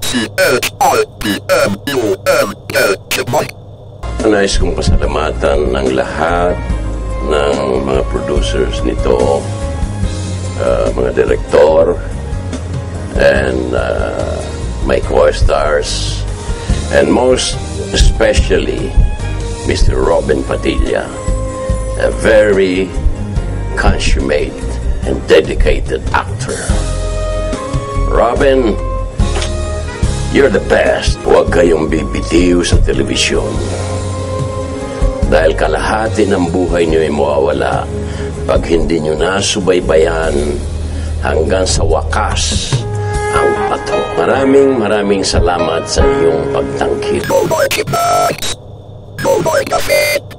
Nais kong pasalamatan ng lahat ng mga producers nito, mga direktor, and my co-stars, and most especially Mr. Robin Padilla, a very consummate and dedicated actor. Robin, you're the best. Huwag kayong bibitiw sa telebisyon. Dahil kalahati ng buhay niyo ay mawawala pag hindi niyo nasubaybayan hanggang sa wakas ang pato. Maraming salamat sa iyong pagtangkil.